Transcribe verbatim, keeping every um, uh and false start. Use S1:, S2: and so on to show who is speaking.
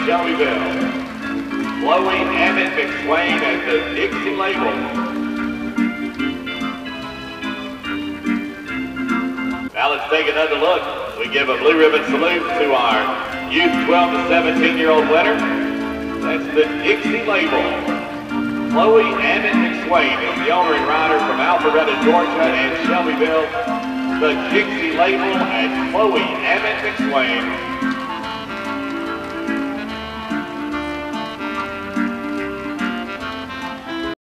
S1: Shelbyville. Chloe Abbott McSwain at the Dixie label. Now let's take another look. We give a blue ribbon salute to our youth twelve to seventeen year old winner. That's the Dixie label. Chloe Abbott McSwain is the owner and rider from Alpharetta, Georgia and Shelbyville. The Dixie label and Chloe Abbott McSwain.